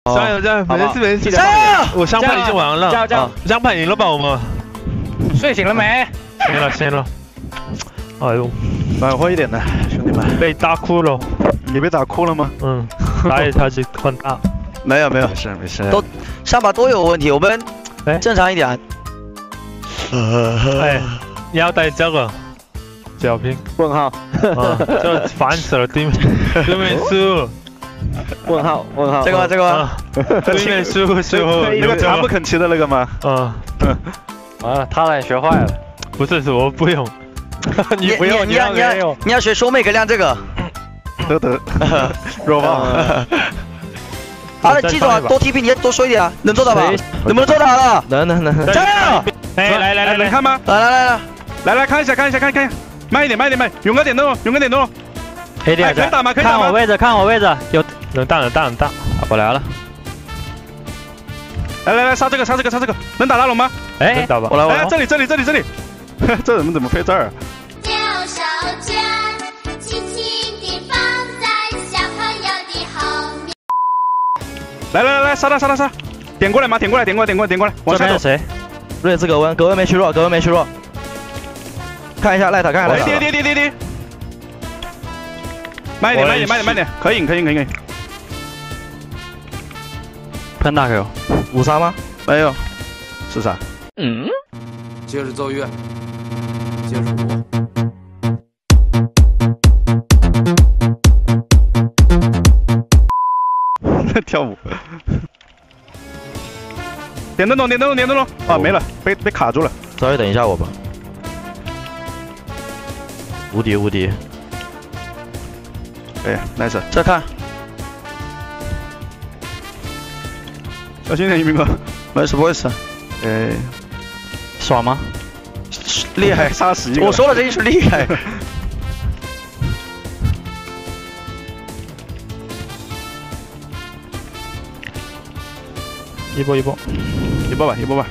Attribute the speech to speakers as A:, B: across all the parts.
A: 加油加油！没事没事，
B: 加油！
A: 我香盘已经完了，
C: 加油！
A: 香盘赢了吧我们？
C: 睡醒了没？
A: 醒了。哎呦，
B: 暖和一点的兄弟们。
A: 被打哭了。
B: 你被打哭了吗？
A: 嗯，打野他是很大。
B: 没有，没事。都上把都有问题，我们正常一点。
A: 哎，你要带这个小兵？
C: 问号。
A: 这烦死了，对面输。
C: 问号。
B: 这个。
A: 对面输，
B: 那个茶不肯骑的那个吗？
C: 完了，他俩学坏了。
A: 不是我不用。你不用，
B: 你要学兄妹可亮这个。得，弱爆。好了，记住啊，多 TP， 你多说一点啊，能做到吧？能不能做到了？
C: 能。
B: 加油！
A: 哎，来，
D: 能看吗？来，看一下，慢一点，勇哥点灯笼。
C: 黑点
D: 可以打吗？
C: 看我位置，有
A: 能打，
C: 我来了。
D: 来，杀这个，能打大龙吗？
A: 哎，能打吧。
B: 我来。
D: 哎，这里，这人怎么飞这儿？
E: 右手绢，轻轻地放在小朋友的后面。
D: 来，杀他！点过来吗？点过来，往下走。
C: 这边是谁？
B: 瑞兹格温没虚弱，看一下赖塔，
D: 跌，慢一点，可以。
C: 喷大 Q，
B: 5杀吗？没有，是啥？
F: 接着奏乐，接着舞。
D: 跳舞。点灯笼。啊，没了，被卡住了。
B: 稍微等一下我吧。无敌。
D: 哎 ，nice，
B: 这看。
D: 小心点，一鸣哥。
B: 没事，不会死。
D: 哎，
C: 爽吗？
D: 厉害，杀死一个。
B: 我说了，这一是厉害。
A: 一波。
D: 一波吧。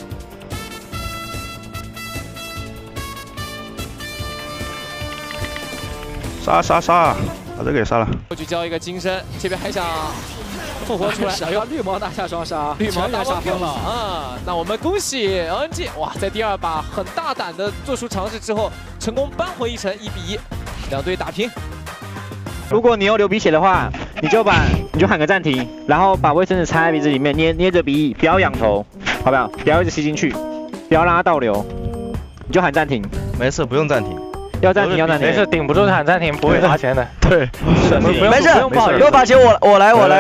D: 杀，把这个给杀了。
G: 过去交一个金身，这边还想复活出来，想要绿毛拿下双杀，绿毛大杀疯了啊！那我们恭喜 LNG， 哇，在第2把很大胆的做出尝试之后，成功扳回一城，1比1，两队打平。
C: 如果你有流鼻血的话，你就喊个暂停，然后把卫生纸插在鼻子里面，捏着鼻翼，不要仰头，好不好？不要一直吸进去，不要让它倒流，你就喊暂停。
B: 没事，不用暂停。
C: 要暂停。
A: 没事，顶不住喊暂停，不会罚钱的。
B: 对，
C: 没事，
B: 不用罚钱，我来。我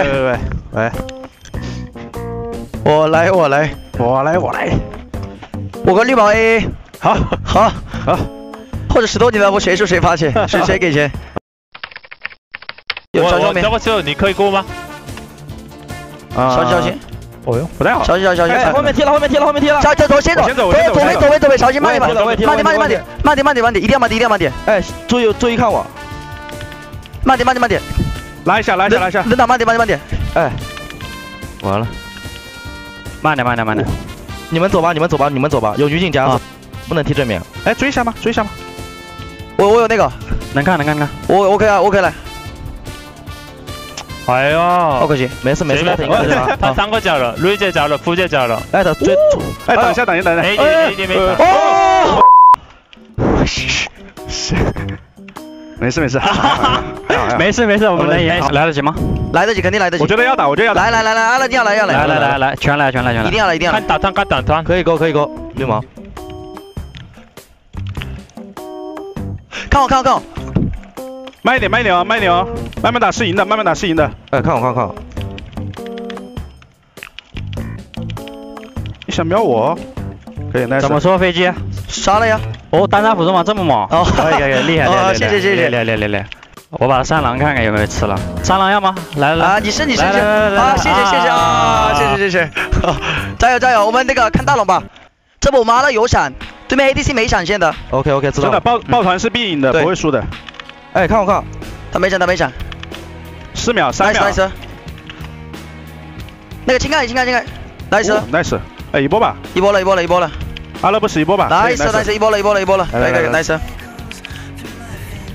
B: 来。我跟绿毛 AA。好。或者10多你来，我谁输谁罚钱，谁给钱。有小兄弟，
A: 这个时候你可以过吗？
B: 小心。
A: 哦哟，
D: 不太好。
B: 小心。
C: 后面踢了。
B: 小先走，左边，小心慢一点，慢点，一定要慢点。哎，注意看我。慢点。
D: 拉一下。
B: 能打慢点。哎，完了。
C: 慢点。
B: 你们走吧，有女警夹，不能踢正面。
D: 哎，追一下吗？
B: 我有那个，
C: 能看。
B: 我 OK 来。
A: 哎呦，
B: 好可惜，没事，
A: 他3个脚了，瑞姐脚了，福姐脚了。
B: 哎，他追，
D: 哎，等一下。
A: AD 没打。
B: 哦。
D: 没事。
C: 没事，我们能赢，来得及吗？
B: 来得及，肯定来得及。
D: 我觉得要打。
B: 来，要来，
C: 全来，
B: 一定要来。
A: 看打团，
B: 可以勾，绿毛。看我。
D: 慢一点哦，慢慢打是赢的，
B: 哎，看我。
D: 你想瞄我？可以，
C: 怎么说飞机？
B: 杀了呀！
C: 哦，单杀辅助吗？这么猛？
B: 哦，
C: 可以，厉害！
B: 谢。
C: 来，我把三郎看看有没有吃了。三郎要吗？来
B: 啊！你是啊！谢谢啊！谢谢！加油！我们那个看大龙吧。这波我妈的有闪，对面 ADC 没闪现的。OK， 知道。
D: 真的抱团是必赢的，不会输的。
B: 哎，看我，他没闪。
D: 4秒，3秒。
B: nice。那个轻看。nice。
D: 哎，一波吧。
B: 一波了。
D: 阿勒不死一波吧。
B: nice，一波了。可以 nice。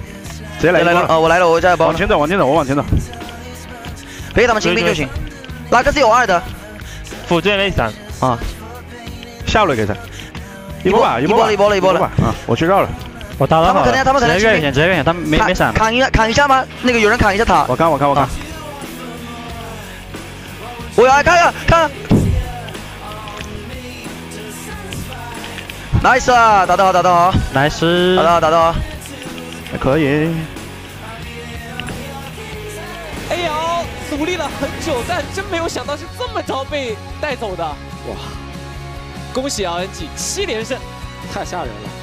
D: 直接来了。
B: 我来了，我再包。
D: 往前走，我往前走。
B: 别给他们清兵就行。 哪个是有2的？
A: 辅助没闪
B: 啊，
D: 下路给他。一波吧，
B: 一波了。
D: 啊，我去绕了。
C: 我打到好了。
B: 他们可能
C: 直接越险，他们没闪。
B: 扛一下吗？那个有人扛一下塔。
D: 我看。
B: 我要看。nice 啊，打得好。
C: nice。
B: 打得好。
D: 还可以。
G: AL 努力了很久，但真没有想到是这么着被带走的。哇！恭喜LNG 7连胜，太吓人了。